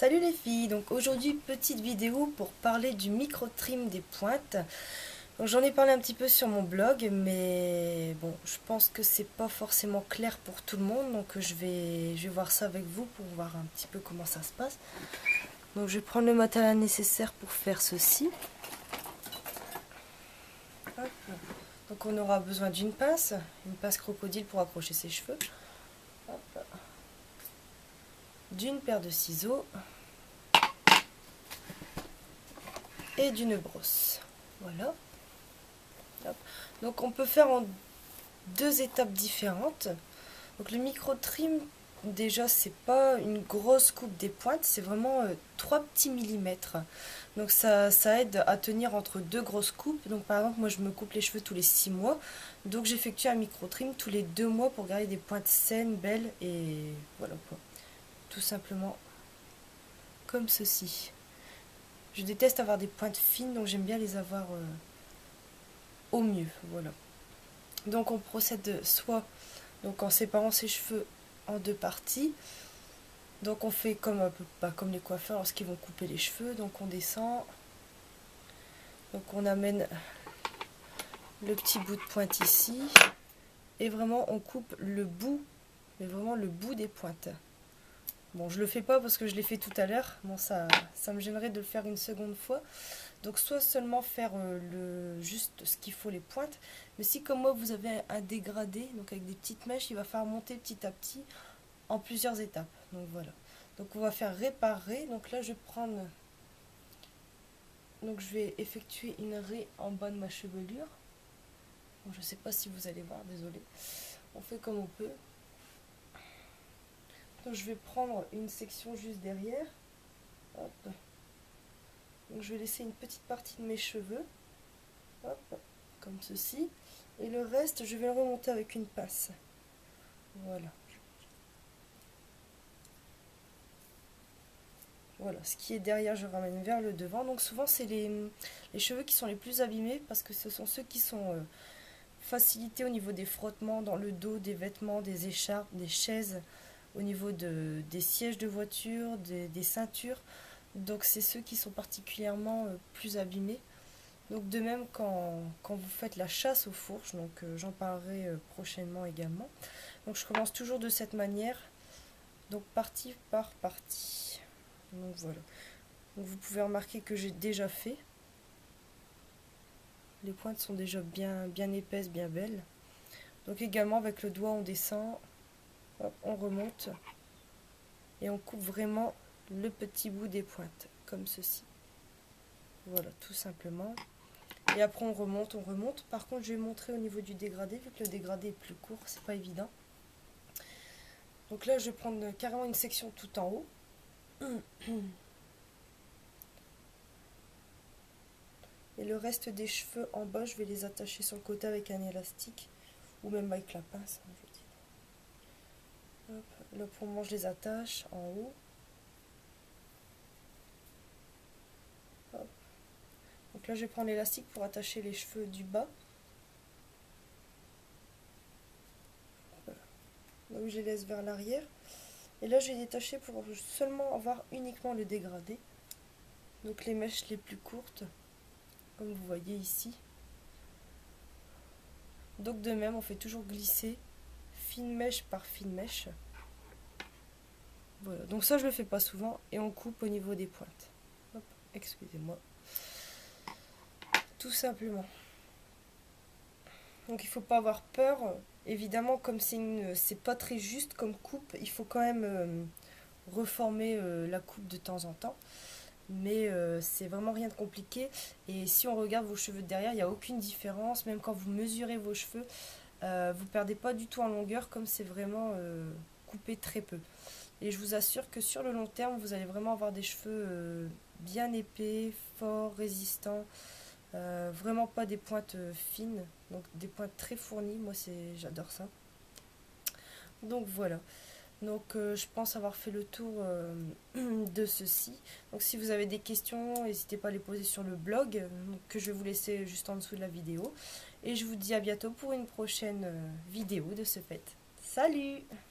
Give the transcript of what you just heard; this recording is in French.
Salut les filles, donc aujourd'hui petite vidéo pour parler du micro-trim des pointes. J'en ai parlé un petit peu sur mon blog, mais bon, je pense que c'est pas forcément clair pour tout le monde, donc je vais voir ça avec vous pour voir un petit peu comment ça se passe. Donc je vais prendre le matériel nécessaire pour faire ceci. Hop. Donc on aura besoin d'une pince crocodile pour accrocher ses cheveux, d'une paire de ciseaux et d'une brosse. Voilà. Hop. Donc on peut faire en deux étapes différentes. Donc le micro trim, déjà c'est pas une grosse coupe des pointes, c'est vraiment 3 petits millimètres. Donc ça aide à tenir entre deux grosses coupes. Donc par exemple moi je me coupe les cheveux tous les 6 mois, donc j'effectue un micro trim tous les 2 mois pour garder des pointes saines, belles, et voilà quoi. Tout simplement comme ceci. Je déteste avoir des pointes fines, donc j'aime bien les avoir au mieux. Voilà. Donc on procède soit en séparant ses cheveux en deux parties. Donc on fait comme comme les coiffeurs lorsqu'ils vont couper les cheveux. Donc on descend. Donc on amène le petit bout de pointe ici. Et vraiment on coupe le bout, mais vraiment le bout des pointes. Bon, je le fais pas parce que je l'ai fait tout à l'heure. Bon, ça me gênerait de le faire une seconde fois. Donc soit seulement faire juste ce qu'il faut, les pointes. Mais si comme moi vous avez un dégradé, donc avec des petites mèches, il va falloir monter petit à petit en plusieurs étapes. Donc voilà. Donc on va faire réparer. Donc là je vais prendre... Donc je vais effectuer une raie en bas de ma chevelure. Bon, je sais pas si vous allez voir, désolé. On fait comme on peut. Donc je vais prendre une section juste derrière. Hop. Donc je vais laisser une petite partie de mes cheveux. Hop, comme ceci. Et le reste, je vais le remonter avec une pince. Voilà. Voilà, ce qui est derrière, je ramène vers le devant. Donc souvent, c'est les cheveux qui sont les plus abîmés parce que ce sont ceux qui sont facilités au niveau des frottements dans le dos, des vêtements, des écharpes, des chaises, au niveau des sièges de voiture, des ceintures. Donc c'est ceux qui sont particulièrement plus abîmés. Donc de même quand vous faites la chasse aux fourches, donc j'en parlerai prochainement également. Donc je commence toujours de cette manière, donc partie par partie. Donc voilà. Donc vous pouvez remarquer que j'ai déjà fait. Les pointes sont déjà bien épaisses, bien belles. Donc également avec le doigt on descend, hop, on remonte et on coupe vraiment le petit bout des pointes, comme ceci. Voilà, tout simplement. Et après on remonte, on remonte. Par contre je vais montrer au niveau du dégradé, vu que le dégradé est plus court, c'est pas évident. Donc là je vais prendre carrément une section tout en haut. Et le reste des cheveux en bas, je vais les attacher sur le côté avec un élastique, ou même avec la pince, hein, je veux dire. Hop, là pour moi je les attache en haut. Hop. Donc là je vais prendre l'élastique pour attacher les cheveux du bas. Donc je les laisse vers l'arrière. Et là je vais détacher pour seulement avoir uniquement le dégradé. Donc les mèches les plus courtes, comme vous voyez ici. Donc de même on fait toujours glisser fine mèche par fine mèche. Voilà, donc ça je le fais pas souvent et on coupe au niveau des pointes. Hop, excusez-moi. Tout simplement. Donc il faut pas avoir peur. Évidemment, comme c'est pas très juste comme coupe, il faut quand même reformer la coupe de temps en temps. Mais c'est vraiment rien de compliqué. Et si on regarde vos cheveux de derrière, il n'y a aucune différence. Même quand vous mesurez vos cheveux, vous perdez pas du tout en longueur, comme c'est vraiment coupé très peu. Et je vous assure que sur le long terme, vous allez vraiment avoir des cheveux bien épais, forts, résistants. Vraiment pas des pointes fines, donc des pointes très fournies. Moi, j'adore ça. Donc voilà. Donc je pense avoir fait le tour de ceci. Donc si vous avez des questions, n'hésitez pas à les poser sur le blog, que je vais vous laisser juste en dessous de la vidéo. Et je vous dis à bientôt pour une prochaine vidéo de ce fait. Salut!